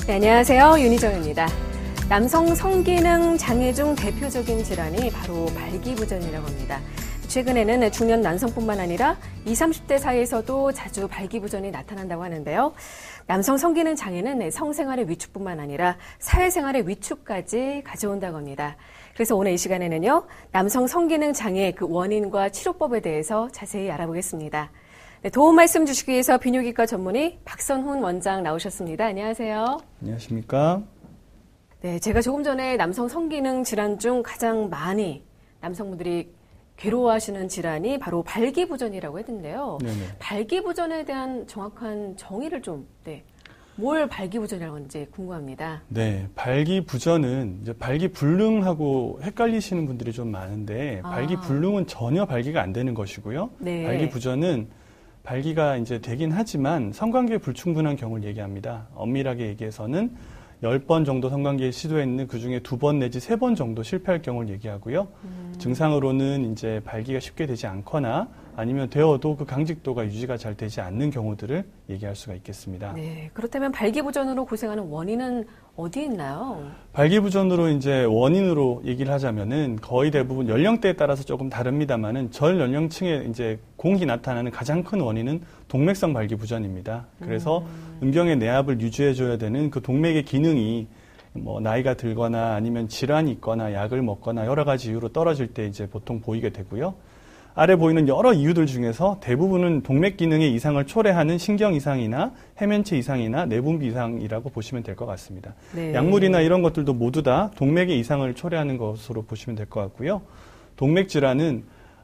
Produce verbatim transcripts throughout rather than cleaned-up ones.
네, 안녕하세요. 윤희정입니다. 남성 성기능 장애 중 대표적인 질환이 바로 발기부전이라고 합니다. 최근에는 중년 남성뿐만 아니라 이십, 삼십 대 사이에서도 자주 발기부전이 나타난다고 하는데요. 남성 성기능 장애는 성생활의 위축뿐만 아니라 사회생활의 위축까지 가져온다고 합니다. 그래서 오늘 이 시간에는요, 남성 성기능 장애 그 원인과 치료법에 대해서 자세히 알아보겠습니다. 네, 도움 말씀 주시기 위해서 비뇨기과 전문의 박선훈 원장 나오셨습니다. 안녕하세요. 안녕하십니까? 네, 제가 조금 전에 남성 성기능 질환 중 가장 많이 남성분들이 괴로워하시는 질환이 바로 발기부전이라고 했는데요. 네네. 발기부전에 대한 정확한 정의를 좀, 네, 뭘 발기부전이라고 하는지 궁금합니다. 네, 발기부전은 이제 발기불능하고 헷갈리시는 분들이 좀 많은데, 아. 발기불능은 전혀 발기가 안 되는 것이고요. 네. 발기부전은 발기가 이제 되긴 하지만 성관계 불충분한 경우를 얘기합니다. 엄밀하게 얘기해서는 열 번 정도 성관계 시도했는 그 중에 두 번 내지 세 번 정도 실패할 경우를 얘기하고요. 음. 증상으로는 이제 발기가 쉽게 되지 않거나 아니면 되어도 그 강직도가 유지가 잘 되지 않는 경우들을 얘기할 수가 있겠습니다. 네, 그렇다면 발기부전으로 고생하는 원인은 어디에 있나요? 발기부전으로 이제 원인으로 얘기를 하자면은 거의 대부분 연령대에 따라서 조금 다릅니다만은 전 연령층에 이제 공히 나타나는 가장 큰 원인은 동맥성 발기부전입니다. 그래서 음. 음경의 내압을 유지해줘야 되는 그 동맥의 기능이 뭐 나이가 들거나 아니면 질환이 있거나 약을 먹거나 여러 가지 이유로 떨어질 때 이제 보통 보이게 되고요. 아래 보이는 여러 이유들 중에서 대부분은 동맥 기능의 이상을 초래하는 신경 이상이나 해면체 이상이나 내분비 이상이라고 보시면 될 것 같습니다. 네. 약물이나 이런 것들도 모두 다 동맥의 이상을 초래하는 것으로 보시면 될 것 같고요. 동맥 질환은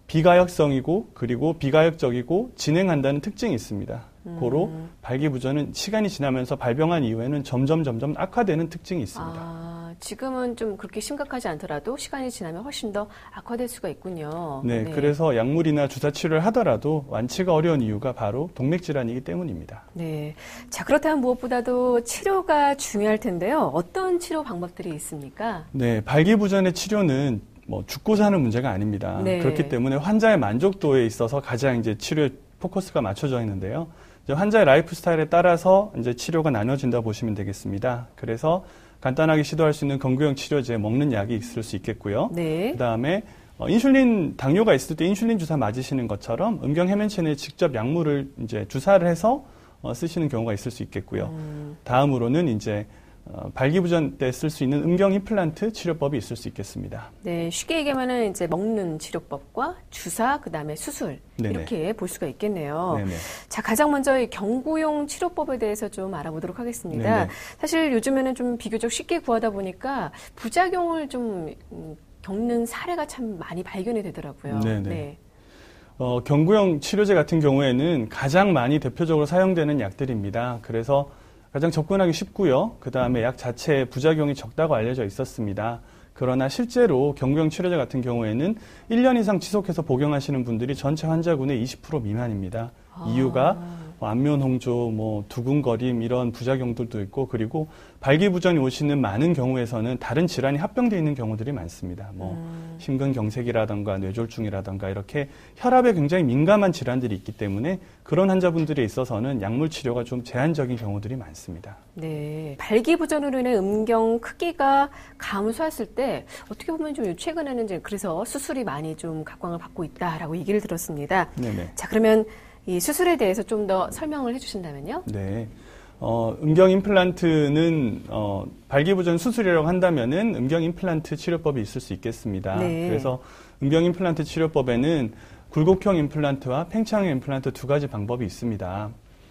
비가역성이고 그리고 비가역적이고 진행한다는 특징이 있습니다. 음. 고로 발기부전은 시간이 지나면서 발병한 이후에는 점점 점점 악화되는 특징이 있습니다. 아, 지금은 좀 그렇게 심각하지 않더라도 시간이 지나면 훨씬 더 악화될 수가 있군요. 네, 네. 그래서 약물이나 주사 치료를 하더라도 완치가 어려운 이유가 바로 동맥 질환이기 때문입니다. 네, 자 그렇다면 무엇보다도 치료가 중요할 텐데요. 어떤 치료 방법들이 있습니까? 네, 발기부전의 치료는 뭐 죽고 사는 문제가 아닙니다. 네. 그렇기 때문에 환자의 만족도에 있어서 가장 이제 치료에 포커스가 맞춰져 있는데요. 이제 환자의 라이프 스타일에 따라서 이제 치료가 나눠진다 보시면 되겠습니다. 그래서 간단하게 시도할 수 있는 건구형 치료제, 먹는 약이 있을 수 있겠고요. 네. 그다음에 어, 인슐린 당뇨가 있을 때 인슐린 주사 맞으시는 것처럼 음경 해면체 내에 직접 약물을 이제 주사를 해서 어, 쓰시는 경우가 있을 수 있겠고요. 음. 다음으로는 이제 어, 발기부전 때 쓸 수 있는 음경 임플란트 치료법이 있을 수 있겠습니다. 네, 쉽게 얘기하면은 이제 먹는 치료법과 주사, 그다음에 수술 네네. 이렇게 볼 수가 있겠네요. 네네. 자, 가장 먼저 이 경구용 치료법에 대해서 좀 알아보도록 하겠습니다. 네네. 사실 요즘에는 좀 비교적 쉽게 구하다 보니까 부작용을 좀 음, 겪는 사례가 참 많이 발견이 되더라고요. 네네. 네. 어, 경구용 치료제 같은 경우에는 가장 많이 대표적으로 사용되는 약들입니다. 그래서 가장 접근하기 쉽고요. 그 다음에 약 자체의 부작용이 적다고 알려져 있었습니다. 그러나 실제로 경구용 치료제 같은 경우에는 일 년 이상 지속해서 복용하시는 분들이 전체 환자군의 이십 퍼센트 미만입니다. 아. 이유가 뭐 안면 홍조, 뭐 두근거림 이런 부작용들도 있고 그리고 발기부전이 오시는 많은 경우에서는 다른 질환이 합병되어 있는 경우들이 많습니다. 뭐 음. 심근경색이라든가 뇌졸중이라든가 이렇게 혈압에 굉장히 민감한 질환들이 있기 때문에 그런 환자분들에 있어서는 약물 치료가 좀 제한적인 경우들이 많습니다. 네, 발기부전으로 인해 음경 크기가 감소했을 때 어떻게 보면 좀 최근에는 이제 그래서 수술이 많이 좀 각광을 받고 있다라고 얘기를 들었습니다. 네네. 자, 그러면 이 수술에 대해서 좀 더 설명을 해주신다면요? 네. 어, 음경 임플란트는 어, 발기부전 수술이라고 한다면은 음경 임플란트 치료법이 있을 수 있겠습니다. 네. 그래서 음경 임플란트 치료법에는 굴곡형 임플란트와 팽창형 임플란트 두 가지 방법이 있습니다.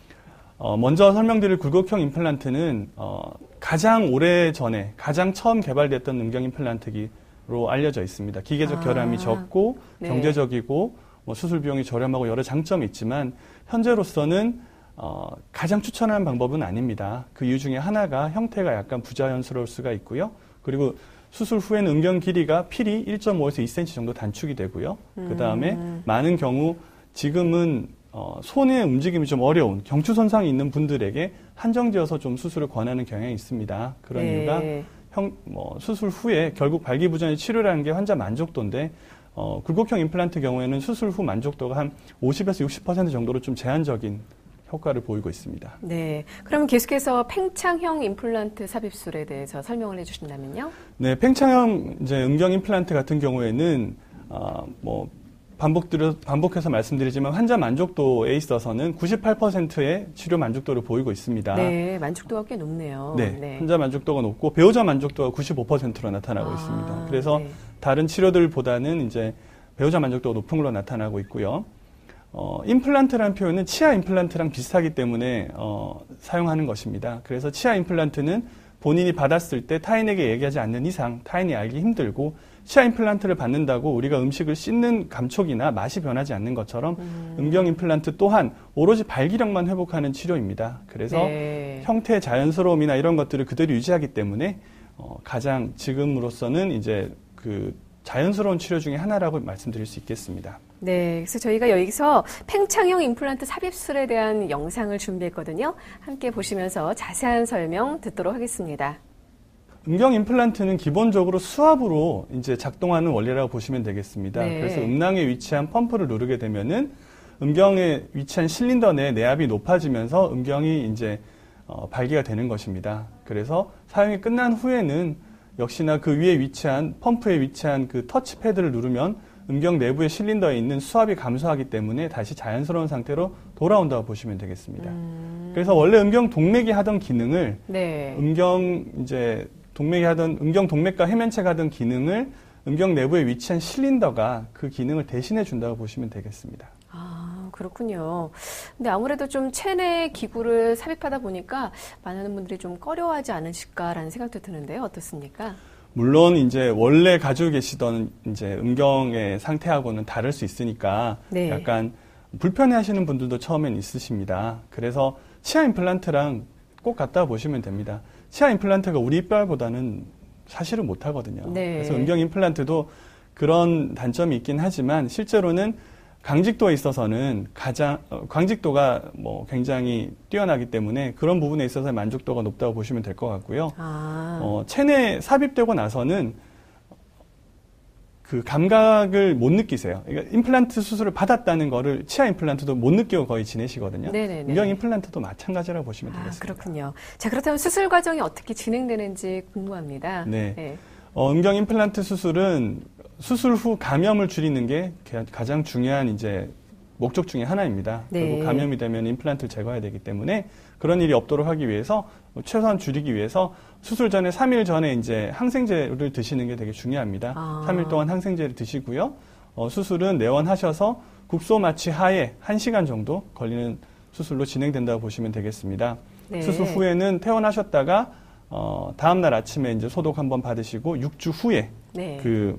어, 먼저 설명드릴 굴곡형 임플란트는 어, 가장 오래 전에 가장 처음 개발됐던 음경 임플란트기로 알려져 있습니다. 기계적 아, 결함이 적고 네. 경제적이고 뭐 수술 비용이 저렴하고 여러 장점이 있지만 현재로서는 어, 가장 추천하는 방법은 아닙니다. 그 이유 중에 하나가 형태가 약간 부자연스러울 수가 있고요. 그리고 수술 후에는 음경 길이가 필히 일 점 오에서 이 센티미터 정도 단축이 되고요. 음. 그 다음에 많은 경우 지금은 어, 손의 움직임이 좀 어려운 경추 손상이 있는 분들에게 한정지어서 좀 수술을 권하는 경향이 있습니다. 그런 네. 이유가 형, 뭐, 수술 후에 결국 발기부전의 치료라는 게 환자 만족도인데 어, 굴곡형 임플란트 경우에는 수술 후 만족도가 한 오십에서 육십 퍼센트 정도로 좀 제한적인 효과를 보이고 있습니다. 네. 그럼 계속해서 팽창형 임플란트 삽입술에 대해서 설명을 해주신다면요? 네, 팽창형 이제 음경 임플란트 같은 경우에는 어, 뭐 반복 반복해서 말씀드리지만 환자 만족도에 있어서는 구십팔 퍼센트의 치료 만족도를 보이고 있습니다. 네, 만족도가 꽤 높네요. 네, 네. 환자 만족도가 높고 배우자 만족도가 구십오 퍼센트로 나타나고 아, 있습니다. 그래서 네. 다른 치료들보다는 이제 배우자 만족도가 높은 걸로 나타나고 있고요. 어, 임플란트라는 표현은 치아 임플란트랑 비슷하기 때문에 어, 사용하는 것입니다. 그래서 치아 임플란트는 본인이 받았을 때 타인에게 얘기하지 않는 이상 타인이 알기 힘들고 치아 임플란트를 받는다고 우리가 음식을 씹는 감촉이나 맛이 변하지 않는 것처럼 음. 음경 임플란트 또한 오로지 발기력만 회복하는 치료입니다. 그래서 네. 형태의 자연스러움이나 이런 것들을 그대로 유지하기 때문에 어, 가장 지금으로서는 이제 그 자연스러운 치료 중에 하나라고 말씀드릴 수 있겠습니다. 네, 그래서 저희가 여기서 팽창형 임플란트 삽입술에 대한 영상을 준비했거든요. 함께 보시면서 자세한 설명 듣도록 하겠습니다. 음경 임플란트는 기본적으로 수압으로 이제 작동하는 원리라고 보시면 되겠습니다. 네. 그래서 음낭에 위치한 펌프를 누르게 되면은 음경에 위치한 실린더 내 내압이 높아지면서 음경이 이제 어, 발기가 되는 것입니다. 그래서 사용이 끝난 후에는 역시나 그 위에 위치한 펌프에 위치한 그 터치패드를 누르면 음경 내부의 실린더에 있는 수압이 감소하기 때문에 다시 자연스러운 상태로 돌아온다고 보시면 되겠습니다. 음. 그래서 원래 음경 동맥이 하던 기능을 네. 음경 이제 동맥이 하던 음경 동맥과 해면체가 하던 기능을 음경 내부에 위치한 실린더가 그 기능을 대신해 준다고 보시면 되겠습니다. 아, 그렇군요. 근데 아무래도 좀 체내 기구를 삽입하다 보니까 많은 분들이 좀 꺼려하지 않으실까라는 생각도 드는데요. 어떻습니까? 물론 이제 원래 가지고 계시던 이제 음경의 상태하고는 다를 수 있으니까 네. 약간 불편해하시는 분들도 처음엔 있으십니다. 그래서 치아 임플란트랑 꼭 갖다 보시면 됩니다. 치아 임플란트가 우리 이빨보다는 사실은 못하거든요. 네. 그래서 음경 임플란트도 그런 단점이 있긴 하지만 실제로는 강직도에 있어서는 가장 어, 강직도가 뭐 굉장히 뛰어나기 때문에 그런 부분에 있어서 만족도가 높다고 보시면 될 것 같고요. 아. 어, 체내 삽입되고 나서는 그 감각을 못 느끼세요. 그러니까 임플란트 수술을 받았다는 거를 치아 임플란트도 못 느끼고 거의 지내시거든요. 네네네. 음경 임플란트도 마찬가지라고 보시면 되겠습니다. 아, 그렇군요. 자, 그렇다면 수술 과정이 어떻게 진행되는지 궁금합니다. 네. 네. 어, 음경 임플란트 수술은 수술 후 감염을 줄이는 게 가장 중요한 이제 목적 중에 하나입니다. 네. 그리고 감염이 되면 임플란트를 제거해야 되기 때문에 그런 일이 없도록 하기 위해서 최소한 줄이기 위해서 수술 전에 삼 일 전에 이제 항생제를 드시는 게 되게 중요합니다. 아. 삼 일 동안 항생제를 드시고요. 어, 수술은 내원하셔서 국소 마취 하에 한 시간 정도 걸리는 수술로 진행된다고 보시면 되겠습니다. 네. 수술 후에는 퇴원하셨다가 어, 다음날 아침에 이제 소독 한번 받으시고 육 주 후에 네. 그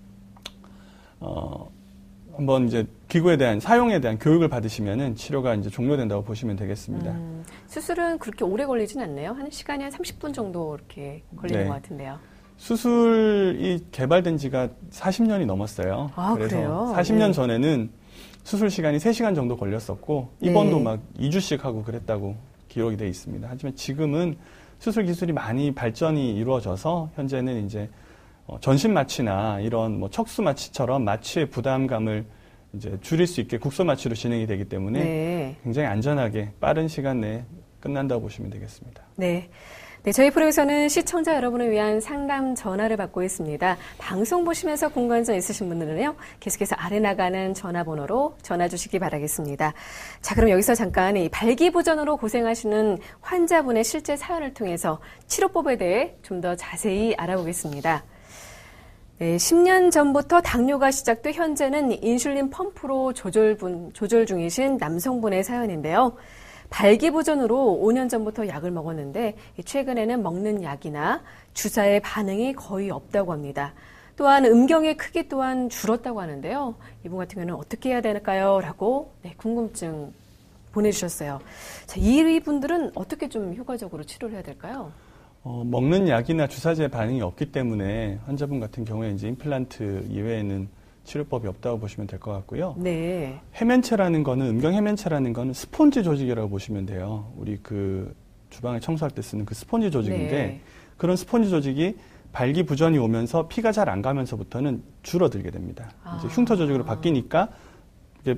어, 한번 이제 기구에 대한 사용에 대한 교육을 받으시면은 치료가 이제 종료된다고 보시면 되겠습니다. 음, 수술은 그렇게 오래 걸리진 않네요. 한 시간이 한 삼십 분 정도 이렇게 걸리는 네. 것 같은데요. 수술이 개발된 지가 사십 년이 넘었어요. 아, 그래서 그래요? 사십 년 네. 전에는 수술 시간이 세 시간 정도 걸렸었고 입원도 네. 막 이 주씩 하고 그랬다고 기록이 돼 있습니다. 하지만 지금은 수술 기술이 많이 발전이 이루어져서 현재는 이제 어, 전신 마취나 이런 뭐 척수 마취처럼 마취의 부담감을 이제 줄일 수 있게 국소 마취로 진행이 되기 때문에 네. 굉장히 안전하게 빠른 시간 내에 끝난다고 보시면 되겠습니다. 네. 네, 저희 프로에서는 시청자 여러분을 위한 상담 전화를 받고 있습니다. 방송 보시면서 궁금한 있으신 분들은요, 계속해서 아래 나가는 전화번호로 전화 주시기 바라겠습니다. 자, 그럼 여기서 잠깐 이 발기부전으로 고생하시는 환자분의 실제 사연을 통해서 치료법에 대해 좀 더 자세히 알아보겠습니다. 네, 십 년 전부터 당뇨가 시작돼 현재는 인슐린 펌프로 조절, 분, 조절 중이신 남성분의 사연인데요. 발기부전으로 오 년 전부터 약을 먹었는데 최근에는 먹는 약이나 주사의 반응이 거의 없다고 합니다. 또한 음경의 크기 또한 줄었다고 하는데요. 이분 같은 경우는 어떻게 해야 될까요? 라고 네, 궁금증 보내주셨어요. 자, 이분들은 어떻게 좀 효과적으로 치료를 해야 될까요? 어, 먹는 약이나 주사제 반응이 없기 때문에 환자분 같은 경우에 이제 임플란트 이외에는 치료법이 없다고 보시면 될 것 같고요. 네. 해면체라는 거는, 음경 해면체라는 거는 스폰지 조직이라고 보시면 돼요. 우리 그 주방에 청소할 때 쓰는 그 스폰지 조직인데 네. 그런 스폰지 조직이 발기부전이 오면서 피가 잘 안 가면서부터는 줄어들게 됩니다. 아. 이제 흉터 조직으로 바뀌니까 이게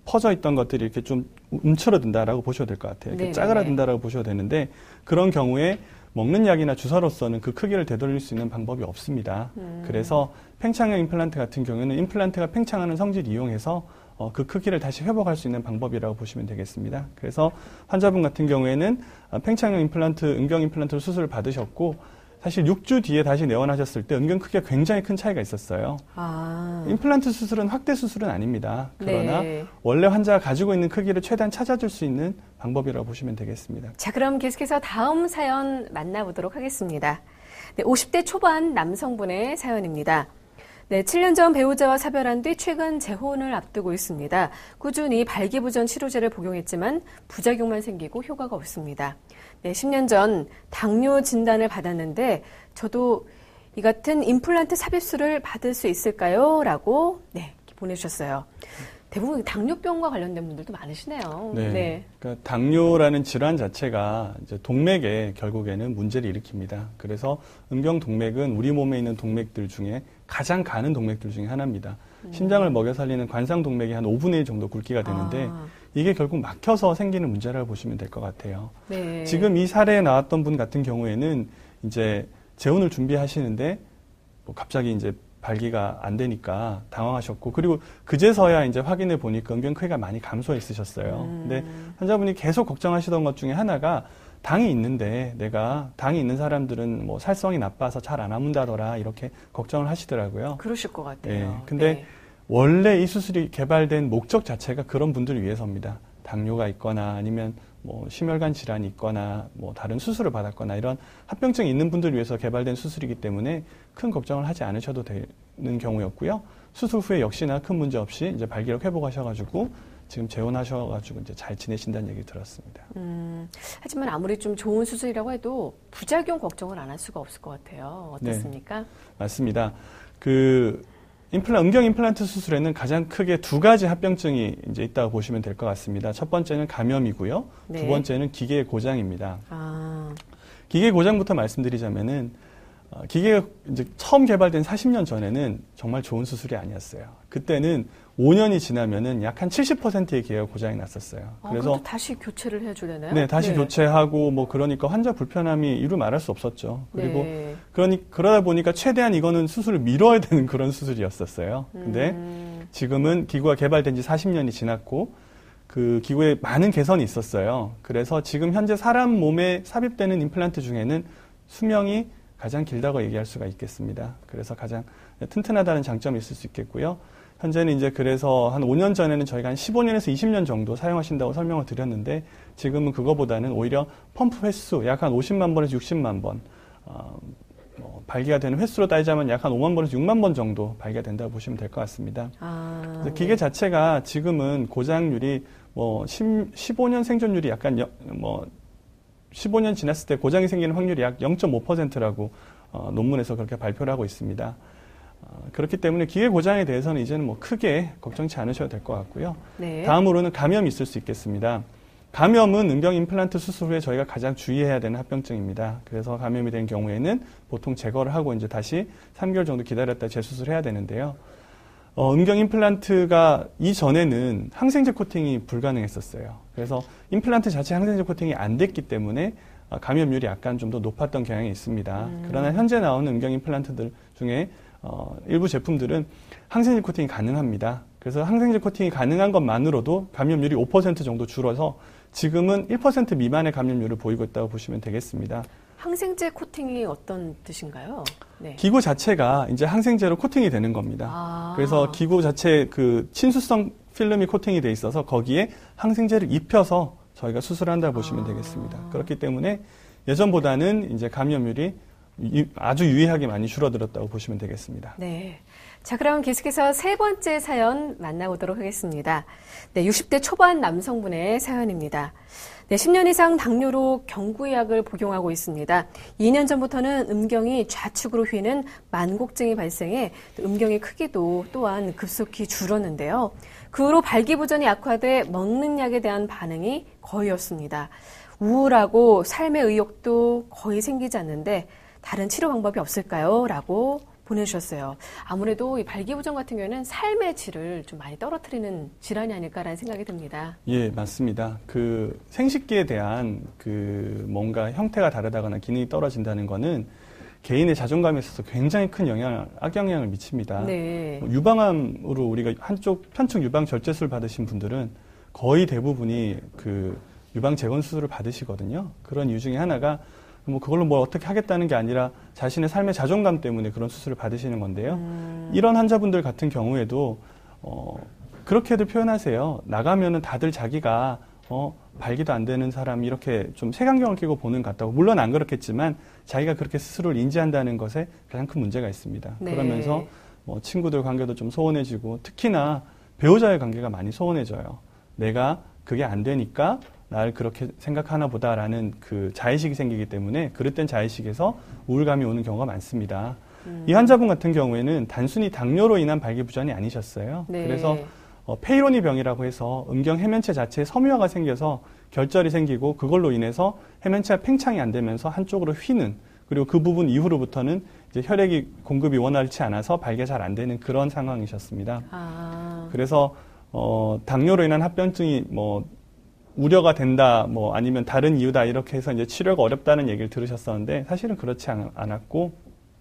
퍼져 있던 것들이 이렇게 좀 움츠러든다라고 보셔도 될 것 같아요. 이렇게 네네네. 짜그라든다라고 보셔도 되는데 그런 경우에 먹는 약이나 주사로서는 그 크기를 되돌릴 수 있는 방법이 없습니다. 음. 그래서 팽창형 임플란트 같은 경우에는 임플란트가 팽창하는 성질을 이용해서 어, 그 크기를 다시 회복할 수 있는 방법이라고 보시면 되겠습니다. 그래서 환자분 같은 경우에는 팽창형 임플란트, 음경 임플란트 수술을 받으셨고 사실 육 주 뒤에 다시 내원하셨을 때 음경 크기가 굉장히 큰 차이가 있었어요. 아. 임플란트 수술은 확대 수술은 아닙니다. 그러나 네. 원래 환자가 가지고 있는 크기를 최대한 찾아줄 수 있는 방법이라고 보시면 되겠습니다. 자, 그럼 계속해서 다음 사연 만나보도록 하겠습니다. 네, 오십 대 초반 남성분의 사연입니다. 네, 칠 년 전 배우자와 사별한 뒤 최근 재혼을 앞두고 있습니다. 꾸준히 발기부전 치료제를 복용했지만 부작용만 생기고 효과가 없습니다. 네, 십 년 전 당뇨 진단을 받았는데 저도 이 같은 임플란트 삽입술을 받을 수 있을까요? 라고 네, 보내주셨어요. 대부분 당뇨병과 관련된 분들도 많으시네요. 네. 네. 그러니까 당뇨라는 질환 자체가 이제 동맥에 결국에는 문제를 일으킵니다. 그래서 음경 동맥은 우리 몸에 있는 동맥들 중에 가장 가는 동맥들 중에 하나입니다. 음. 심장을 먹여 살리는 관상 동맥이 한 오분의 일 정도 굵기가 되는데 아. 이게 결국 막혀서 생기는 문제라고 보시면 될 것 같아요. 네. 지금 이 사례에 나왔던 분 같은 경우에는 이제 재혼을 준비하시는데 뭐 갑자기 이제 발기가 안 되니까 당황하셨고 그리고 그제서야 이제 확인해 보니까 음경 크기가 많이 감소해 있으셨어요. 음. 근데 환자분이 계속 걱정하시던 것 중에 하나가 당이 있는데 내가 당이 있는 사람들은 뭐 살성이 나빠서 잘 안 아문다더라 이렇게 걱정을 하시더라고요. 그러실 것 같아요. 네. 근데 네. 원래 이 수술이 개발된 목적 자체가 그런 분들을 위해서입니다. 당뇨가 있거나 아니면 뭐 심혈관 질환이 있거나 뭐 다른 수술을 받았거나 이런 합병증이 있는 분들을 위해서 개발된 수술이기 때문에 큰 걱정을 하지 않으셔도 되는 경우였고요. 수술 후에 역시나 큰 문제 없이 이제 발기력 회복하셔가지고 지금 재혼하셔가지고 이제 잘 지내신다는 얘기 들었습니다. 음, 하지만 아무리 좀 좋은 수술이라고 해도 부작용 걱정을 안 할 수가 없을 것 같아요. 어떻습니까? 네, 맞습니다. 그 임플란, 음경 임플란트 수술에는 가장 크게 두 가지 합병증이 이제 있다고 보시면 될 것 같습니다. 첫 번째는 감염이고요. 네. 두 번째는 기계 고장입니다. 아. 기계 고장부터 말씀드리자면은 어, 기계가 이제 처음 개발된 사십 년 전에는 정말 좋은 수술이 아니었어요. 그때는 오 년이 지나면은 약 한 칠십 퍼센트의 기계가 고장이 났었어요. 아, 그래서 다시 교체를 해주려나요? 네, 다시 네. 교체하고 뭐 그러니까 환자 불편함이 이루 말할 수 없었죠. 그리고 네. 그러니 그러다 보니까 최대한 이거는 수술을 미뤄야 되는 그런 수술이었었어요. 근데 음. 지금은 기구가 개발된 지 사십 년이 지났고 그 기구에 많은 개선이 있었어요. 그래서 지금 현재 사람 몸에 삽입되는 임플란트 중에는 수명이 가장 길다고 얘기할 수가 있겠습니다. 그래서 가장 튼튼하다는 장점이 있을 수 있겠고요. 현재는 이제 그래서 한 오 년 전에는 저희가 한 십오 년에서 이십 년 정도 사용하신다고 설명을 드렸는데 지금은 그거보다는 오히려 펌프 횟수 약 한 오십만 번에서 육십만 번, 어, 뭐 발기가 되는 횟수로 따지자면 약 한 오만 번에서 육만 번 정도 발기가 된다고 보시면 될 것 같습니다. 아, 그래서 기계 네. 자체가 지금은 고장률이 뭐 십오 년 생존율이 약간 여, 뭐 십오 년 지났을 때 고장이 생기는 확률이 약 영 점 오 퍼센트라고 어, 논문에서 그렇게 발표를 하고 있습니다. 어, 그렇기 때문에 기계 고장에 대해서는 이제는 뭐 크게 걱정치 않으셔도 될 것 같고요. 네. 다음으로는 감염이 있을 수 있겠습니다. 감염은 음경 임플란트 수술 후에 저희가 가장 주의해야 되는 합병증입니다. 그래서 감염이 된 경우에는 보통 제거를 하고 이제 다시 삼 개월 정도 기다렸다 재수술해야 되는데요. 어, 음경 임플란트가 이전에는 항생제 코팅이 불가능했었어요. 그래서 임플란트 자체 항생제 코팅이 안 됐기 때문에 감염률이 약간 좀 더 높았던 경향이 있습니다. 음. 그러나 현재 나오는 음경 임플란트들 중에 어, 일부 제품들은 항생제 코팅이 가능합니다. 그래서 항생제 코팅이 가능한 것만으로도 감염률이 오 퍼센트 정도 줄어서 지금은 일 퍼센트 미만의 감염률을 보이고 있다고 보시면 되겠습니다. 항생제 코팅이 어떤 뜻인가요? 네. 기구 자체가 이제 항생제로 코팅이 되는 겁니다. 아. 그래서 기구 자체 그 친수성 필름이 코팅이 돼 있어서 거기에 항생제를 입혀서 저희가 수술한다 보시면 아. 되겠습니다. 그렇기 때문에 예전보다는 이제 감염률이 아주 유의하게 많이 줄어들었다고 보시면 되겠습니다. 네. 자, 그럼 계속해서 세 번째 사연 만나보도록 하겠습니다. 네, 육십 대 초반 남성분의 사연입니다. 네, 십 년 이상 당뇨로 경구약을 복용하고 있습니다. 이 년 전부터는 음경이 좌측으로 휘는 만곡증이 발생해 음경의 크기도 또한 급속히 줄었는데요. 그 후로 발기부전이 악화돼 먹는 약에 대한 반응이 거의 없습니다. 우울하고 삶의 의욕도 거의 생기지 않는데 다른 치료 방법이 없을까요? 라고 보내주셨어요. 아무래도 이 발기부전 같은 경우에는 삶의 질을 좀 많이 떨어뜨리는 질환이 아닐까라는 생각이 듭니다. 예, 맞습니다. 그 생식기에 대한 그 뭔가 형태가 다르다거나 기능이 떨어진다는 거는 개인의 자존감에 있어서 굉장히 큰 영향, 악영향을 미칩니다. 네. 유방암으로 우리가 한쪽 편측 유방 절제술 받으신 분들은 거의 대부분이 그 유방 재건 수술을 받으시거든요. 그런 이유 중에 하나가 뭐 그걸로 뭘 어떻게 하겠다는 게 아니라 자신의 삶의 자존감 때문에 그런 수술을 받으시는 건데요. 음. 이런 환자분들 같은 경우에도 어, 그렇게들 표현하세요. 나가면은 다들 자기가 어, 발기도 안 되는 사람이 이렇게 좀 색안경을 끼고 보는 것 같다고. 물론 안 그렇겠지만 자기가 그렇게 스스로를 인지한다는 것에 가장 큰 문제가 있습니다. 네. 그러면서 뭐 친구들 관계도 좀 소원해지고 특히나 배우자의 관계가 많이 소원해져요. 내가 그게 안 되니까 날 그렇게 생각하나 보다라는 그 자의식이 생기기 때문에 그릇된 자의식에서 우울감이 오는 경우가 많습니다. 음. 이 환자분 같은 경우에는 단순히 당뇨로 인한 발기부전이 아니셨어요. 네. 그래서 어, 페이로니 병이라고 해서 음경 해면체 자체에 섬유화가 생겨서 결절이 생기고 그걸로 인해서 해면체가 팽창이 안 되면서 한쪽으로 휘는, 그리고 그 부분 이후로부터는 이제 혈액이 공급이 원활치 않아서 발기가 잘 안 되는 그런 상황이셨습니다. 아. 그래서 어, 당뇨로 인한 합병증이 뭐 우려가 된다, 뭐 아니면 다른 이유다 이렇게 해서 이제 치료가 어렵다는 얘기를 들으셨었는데 사실은 그렇지 않, 않았고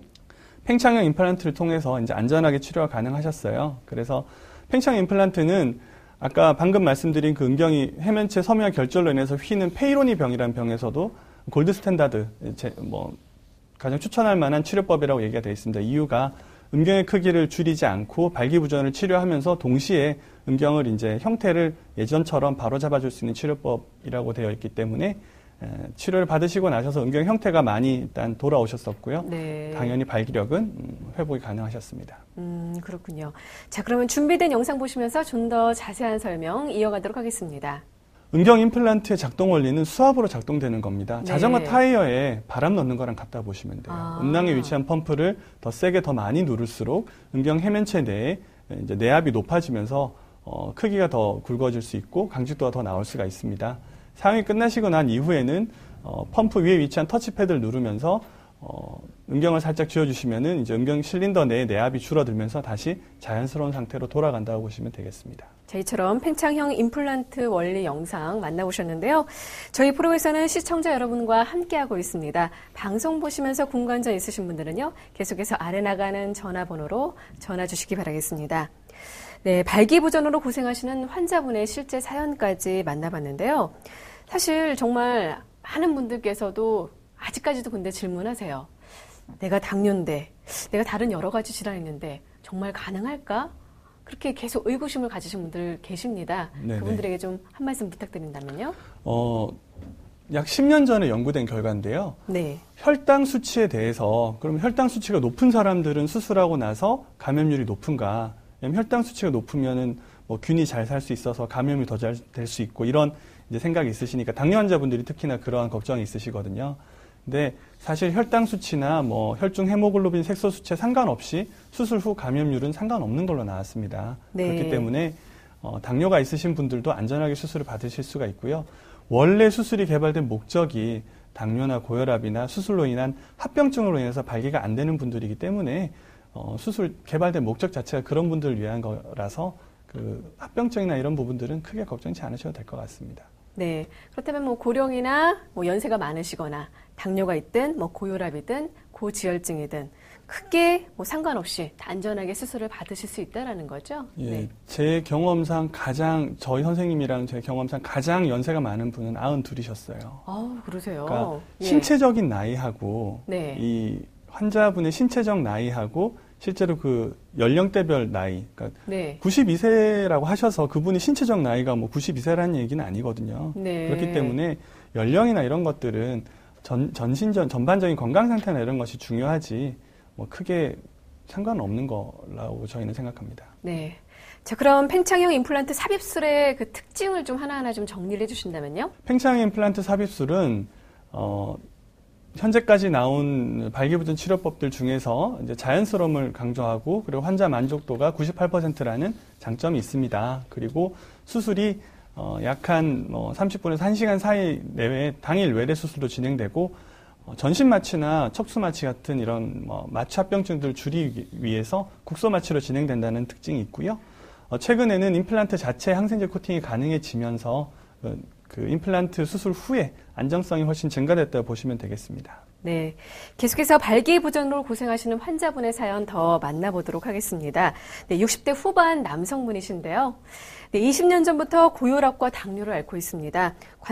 팽창형 임플란트를 통해서 이제 안전하게 치료가 가능하셨어요. 그래서 팽창 임플란트는 아까 방금 말씀드린 그 음경이 해면체 섬유화 결절로 인해서 휘는 페이로니 병이라는 병에서도 골드 스탠다드, 제, 뭐 가장 추천할 만한 치료법이라고 얘기가 되어 있습니다. 이유가 음경의 크기를 줄이지 않고 발기부전을 치료하면서 동시에 음경을 이제 형태를 예전처럼 바로 잡아줄 수 있는 치료법이라고 되어 있기 때문에 에, 치료를 받으시고 나셔서 음경 형태가 많이 일단 돌아오셨었고요. 네. 당연히 발기력은 음, 회복이 가능하셨습니다. 음, 그렇군요. 자, 그러면 준비된 영상 보시면서 좀 더 자세한 설명 이어가도록 하겠습니다. 음경 임플란트의 작동 원리는 수압으로 작동되는 겁니다. 네. 자전거 타이어에 바람 넣는 거랑 같다 보시면 돼요. 아. 음낭에 위치한 펌프를 더 세게 더 많이 누를수록 음경 해면체 내에 이제 내압이 높아지면서 어, 크기가 더 굵어질 수 있고 강직도가 더 나올 수가 있습니다. 사용이 끝나시고 난 이후에는 어, 펌프 위에 위치한 터치패드를 누르면서 어, 음경을 살짝 쥐어주시면은 이제 음경 실린더 내에 내압이 줄어들면서 다시 자연스러운 상태로 돌아간다고 보시면 되겠습니다. 자, 이처럼 팽창형 임플란트 원리 영상 만나보셨는데요. 저희 프로에서는 시청자 여러분과 함께하고 있습니다. 방송 보시면서 궁금한 있으신 분들은요, 계속해서 아래 나가는 전화번호로 전화 주시기 바라겠습니다. 네, 발기부전으로 고생하시는 환자분의 실제 사연까지 만나봤는데요. 사실 정말 많은 분들께서도 아직까지도 근데 질문하세요. 내가 당뇨인데, 내가 다른 여러 가지 질환이 있는데 정말 가능할까? 그렇게 계속 의구심을 가지신 분들 계십니다. 네네. 그분들에게 좀 한 말씀 부탁드린다면요. 어, 약 십 년 전에 연구된 결과인데요. 네. 혈당 수치에 대해서, 그럼 혈당 수치가 높은 사람들은 수술하고 나서 감염률이 높은가? 왜냐면 혈당 수치가 높으면은 뭐 균이 잘 살 수 있어서 감염이 더 잘 될 수 있고 이런 이제 생각이 있으시니까 당뇨 환자분들이 특히나 그러한 걱정이 있으시거든요. 근데 사실 혈당 수치나 뭐 혈중 헤모글로빈 색소 수치에 상관없이 수술 후 감염률은 상관없는 걸로 나왔습니다. 네. 그렇기 때문에 어, 당뇨가 있으신 분들도 안전하게 수술을 받으실 수가 있고요. 원래 수술이 개발된 목적이 당뇨나 고혈압이나 수술로 인한 합병증으로 인해서 발기가 안 되는 분들이기 때문에 어, 수술 개발된 목적 자체가 그런 분들을 위한 거라서 그 합병증이나 이런 부분들은 크게 걱정치 않으셔도 될 것 같습니다. 네. 그렇다면 뭐 고령이나 뭐 연세가 많으시거나 당뇨가 있든 뭐 고혈압이든 고지혈증이든 크게 뭐 상관없이 안전하게 수술을 받으실 수 있다라는 거죠. 예. 네. 제 경험상 가장 저희 선생님이랑 제 경험상 가장 연세가 많은 분은 아흔둘이셨어요. 아, 그러세요. 그러니까 예. 신체적인 나이하고 네. 이 환자분의 신체적 나이하고 실제로 그 연령대별 나이, 그러니까 네. 구십이 세라고 하셔서 그분이 신체적 나이가 뭐 구십이 세라는 얘기는 아니거든요. 네. 그렇기 때문에 연령이나 이런 것들은 전, 전신전, 전반적인 건강 상태나 이런 것이 중요하지 뭐 크게 상관없는 거라고 저희는 생각합니다. 네. 자, 그럼 팽창형 임플란트 삽입술의 그 특징을 좀 하나하나 좀 정리를 해주신다면요? 팽창형 임플란트 삽입술은 어, 현재까지 나온 발기부전 치료법들 중에서 이제 자연스러움을 강조하고 그리고 환자 만족도가 구십팔 퍼센트라는 장점이 있습니다. 그리고 수술이 어, 약 한 뭐 삼십 분에서 한 시간 사이 내외에 당일 외래 수술도 진행되고 전신 마취나 척수 마취 같은 이런 뭐 마취 합병증들을 줄이기 위해서 국소 마취로 진행된다는 특징이 있고요. 어, 최근에는 임플란트 자체 항생제 코팅이 가능해지면서 그, 그 임플란트 수술 후에 안정성이 훨씬 증가됐다고 보시면 되겠습니다. 네, 계속해서 발기부전으로 고생하시는 환자분의 사연 더 만나보도록 하겠습니다. 네, 육십 대 후반 남성분이신데요. 네, 이십 년 전부터 고혈압과 당뇨를 앓고 있습니다.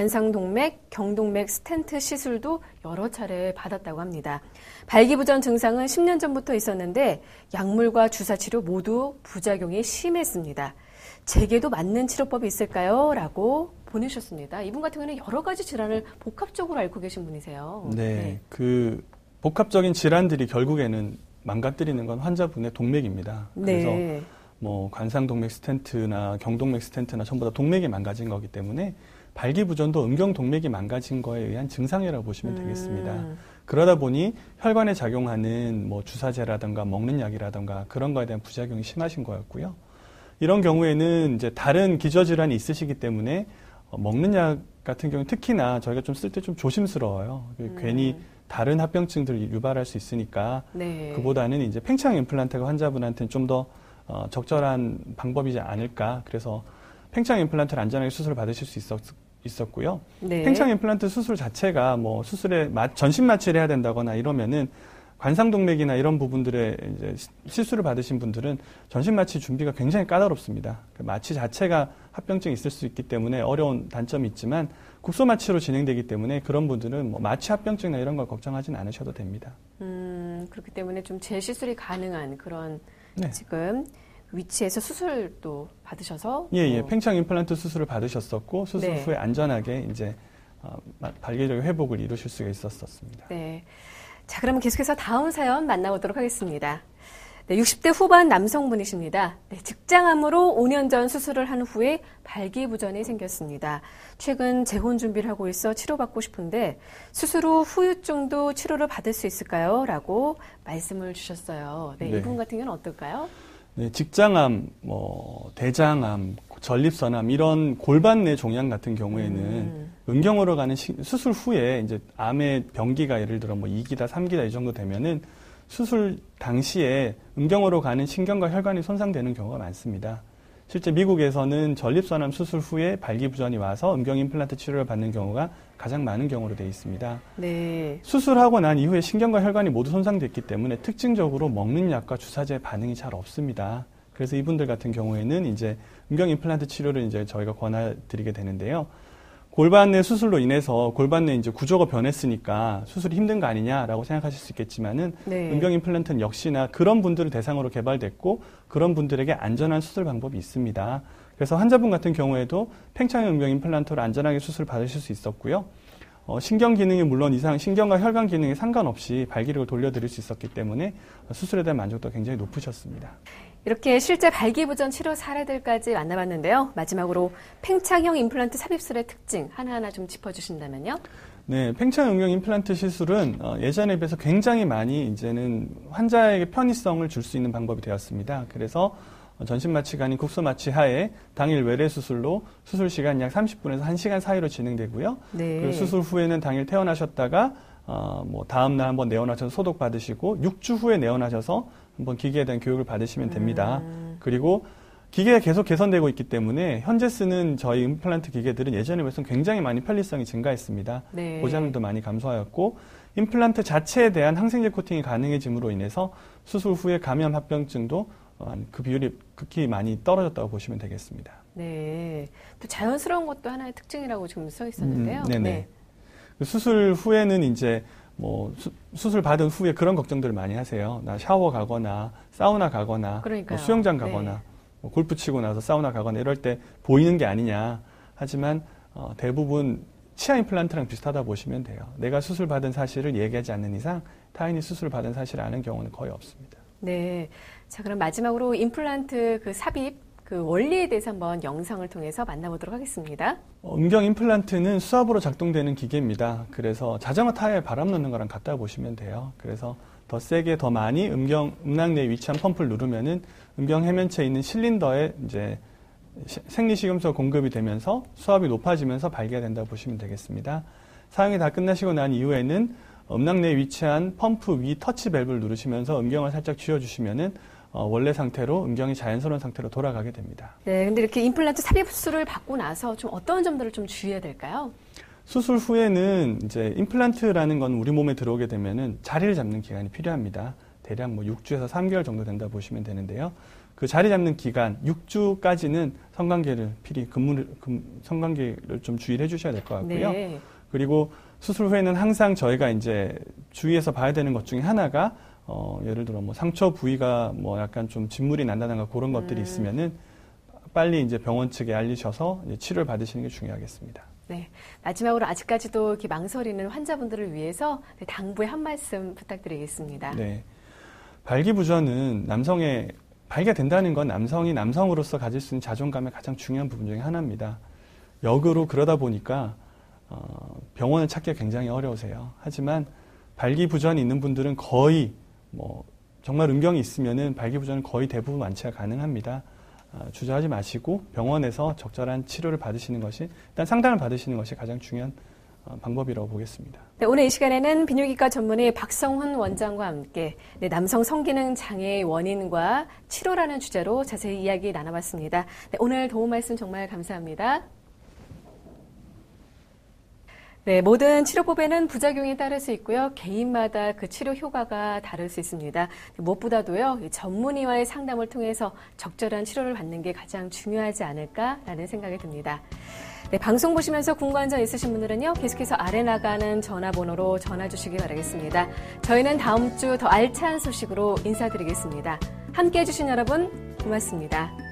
관상동맥, 경동맥 스텐트 시술도 여러 차례 받았다고 합니다. 발기부전 증상은 십 년 전부터 있었는데 약물과 주사치료 모두 부작용이 심했습니다. 제게도 맞는 치료법이 있을까요? 라고 보내셨습니다. 이분 같은 경우는 여러 가지 질환을 복합적으로 앓고 계신 분이세요. 네, 네. 그 복합적인 질환들이 결국에는 망가뜨리는 건 환자분의 동맥입니다. 그래서 네. 뭐 관상동맥 스텐트나 경동맥 스텐트나 전부 다 동맥이 망가진 거기 때문에 발기부전도 음경동맥이 망가진 거에 의한 증상이라고 보시면 되겠습니다. 음. 그러다 보니 혈관에 작용하는 뭐 주사제라든가 먹는 약이라든가 그런 거에 대한 부작용이 심하신 거였고요. 이런 경우에는 이제 다른 기저질환이 있으시기 때문에 먹는 약 같은 경우는 특히나 저희가 좀 쓸 때 좀 조심스러워요. 음. 괜히 다른 합병증들을 유발할 수 있으니까 네. 그보다는 이제 팽창 임플란트가 환자분한테는 좀 더 어, 적절한 방법이지 않을까. 그래서 팽창 임플란트를 안전하게 수술을 받으실 수 있었, 있었고요. 네. 팽창 임플란트 수술 자체가 뭐 수술에 마, 전신 마취를 해야 된다거나 이러면은 관상동맥이나 이런 부분들에 이제 시술을 받으신 분들은 전신 마취 준비가 굉장히 까다롭습니다. 그 마취 자체가 합병증이 있을 수 있기 때문에 어려운 단점이 있지만 국소 마취로 진행되기 때문에 그런 분들은 뭐 마취 합병증이나 이런 걸 걱정하지는 않으셔도 됩니다. 음, 그렇기 때문에 좀 재시술이 가능한 그런 네. 지금 위치에서 수술도 받으셔서 예, 예. 뭐. 팽창 임플란트 수술을 받으셨었고 수술 네. 후에 안전하게 이제 어, 발기적 회복을 이루실 수가 있었었습니다. 네. 자, 그러면 계속해서 다음 사연 만나보도록 하겠습니다. 네, 육십 대 후반 남성분이십니다. 네, 직장암으로 오 년 전 수술을 한 후에 발기부전이 생겼습니다. 최근 재혼 준비를 하고 있어 치료받고 싶은데 수술 후 후유증도 치료를 받을 수 있을까요? 라고 말씀을 주셨어요. 네, 네. 이분 같은 경우는 어떨까요? 네, 직장암, 뭐 대장암, 전립선암 이런 골반 내 종양 같은 경우에는 음. 음경으로 가는 시, 수술 후에 이제 암의 병기가 예를 들어 뭐 이 기다, 삼 기다 이 정도 되면은 수술 당시에 음경으로 가는 신경과 혈관이 손상되는 경우가 많습니다. 실제 미국에서는 전립선암 수술 후에 발기부전이 와서 음경 임플란트 치료를 받는 경우가 가장 많은 경우로 되어 있습니다. 네. 수술하고 난 이후에 신경과 혈관이 모두 손상됐기 때문에 특징적으로 먹는 약과 주사제 반응이 잘 없습니다. 그래서 이분들 같은 경우에는 이제 음경 임플란트 치료를 이제 저희가 권해드리게 되는데요. 골반 내 수술로 인해서 골반 내 이제 구조가 변했으니까 수술이 힘든 거 아니냐라고 생각하실 수 있겠지만은 네. 음경 임플란트는 역시나 그런 분들을 대상으로 개발됐고 그런 분들에게 안전한 수술 방법이 있습니다. 그래서 환자분 같은 경우에도 팽창형 음경 임플란트로 안전하게 수술 받으실 수 있었고요. 어, 신경 기능이 물론 이상 신경과 혈관 기능에 상관없이 발기력을 돌려드릴 수 있었기 때문에 수술에 대한 만족도가 굉장히 높으셨습니다. 이렇게 실제 발기부전 치료 사례들까지 만나봤는데요. 마지막으로 팽창형 임플란트 삽입술의 특징 하나하나 좀 짚어주신다면요. 네, 팽창 음경 임플란트 시술은 어, 예전에 비해서 굉장히 많이 이제는 환자에게 편의성을 줄 수 있는 방법이 되었습니다. 그래서 전신 마취가 아닌 국소 마취 하에 당일 외래 수술로 수술 시간 약 삼십 분에서 한 시간 사이로 진행되고요. 네. 그리고 수술 후에는 당일 퇴원하셨다가 어, 뭐 다음 날 한번 내원하셔서 소독 받으시고 육 주 후에 내원하셔서 한번 기계에 대한 교육을 받으시면 됩니다. 음. 그리고 기계가 계속 개선되고 있기 때문에 현재 쓰는 저희 임플란트 기계들은 예전에 비해서는 굉장히 많이 편리성이 증가했습니다. 네. 고장도 많이 감소하였고 임플란트 자체에 대한 항생제 코팅이 가능해짐으로 인해서 수술 후에 감염 합병증도 그 비율이 극히 많이 떨어졌다고 보시면 되겠습니다. 네, 또 자연스러운 것도 하나의 특징이라고 지금 써 있었는데요. 음, 네네. 네. 수술 후에는 이제 뭐 수, 수술 받은 후에 그런 걱정들을 많이 하세요. 나 샤워 가거나 사우나 가거나 뭐 수영장 가거나 네. 뭐 골프 치고 나서 사우나 가거나 이럴 때 보이는 게 아니냐. 하지만 어, 대부분 치아 임플란트랑 비슷하다 보시면 돼요. 내가 수술 받은 사실을 얘기하지 않는 이상 타인이 수술 받은 사실을 아는 경우는 거의 없습니다. 네. 자, 그럼 마지막으로 임플란트 그 삽입 그 원리에 대해서 한번 영상을 통해서 만나보도록 하겠습니다. 어, 음경 임플란트는 수압으로 작동되는 기계입니다. 그래서 자전거 타이어에 바람 넣는 거랑 같다 보시면 돼요. 그래서 더 세게 더 많이 음경 음낭 내에 위치한 펌프를 누르면은 음경 해면체에 있는 실린더에 이제 생리식염소 공급이 되면서 수압이 높아지면서 발기가 된다고 보시면 되겠습니다. 사용이 다 끝나시고 난 이후에는 음낭 내에 위치한 펌프 위 터치 밸브를 누르시면서 음경을 살짝 쥐어주시면은 어, 원래 상태로 음경이 자연스러운 상태로 돌아가게 됩니다. 네, 근데 이렇게 임플란트 삽입 수술을 받고 나서 좀 어떤 점들을 좀 주의해야 될까요? 수술 후에는 이제 임플란트라는 건 우리 몸에 들어오게 되면은 자리를 잡는 기간이 필요합니다. 대략 뭐 육 주에서 삼 개월 정도 된다 보시면 되는데요. 그 자리 잡는 기간 육 주까지는 성관계를 필히 근무를 금, 성관계를 좀 주의를 해주셔야 될 것 같고요. 네. 그리고 수술 후에는 항상 저희가 이제 주의해서 봐야 되는 것 중에 하나가 어, 예를 들어 뭐 상처 부위가 뭐 약간 좀 진물이 난다든가 그런 것들이 있으면은 빨리 이제 병원 측에 알리셔서 이제 치료를 받으시는 게 중요하겠습니다. 네. 마지막으로 아직까지도 이렇게 망설이는 환자분들을 위해서 당부의 한 말씀 부탁드리겠습니다. 네. 발기부전은 남성의 발기가 된다는 건 남성이 남성으로서 가질 수 있는 자존감의 가장 중요한 부분 중에 하나입니다. 역으로 그러다 보니까 어, 병원을 찾기가 굉장히 어려우세요. 하지만 발기부전이 있는 분들은 거의 뭐 정말 음경이 있으면은 발기부전은 거의 대부분 완치가 가능합니다. 어, 주저하지 마시고 병원에서 적절한 치료를 받으시는 것이 일단 상담을 받으시는 것이 가장 중요한 어, 방법이라고 보겠습니다. 네, 오늘 이 시간에는 비뇨기과 전문의 박성훈 원장과 함께 네, 남성 성기능 장애의 원인과 치료라는 주제로 자세히 이야기 나눠봤습니다. 네, 오늘 도움 말씀 정말 감사합니다. 네, 모든 치료법에는 부작용이 따를 수 있고요. 개인마다 그 치료 효과가 다를 수 있습니다. 무엇보다도요, 전문의와의 상담을 통해서 적절한 치료를 받는 게 가장 중요하지 않을까라는 생각이 듭니다. 네, 방송 보시면서 궁금한 점 있으신 분들은요, 계속해서 아래 나가는 전화번호로 전화 주시기 바라겠습니다. 저희는 다음 주 더 알찬 소식으로 인사드리겠습니다. 함께해 주신 여러분, 고맙습니다.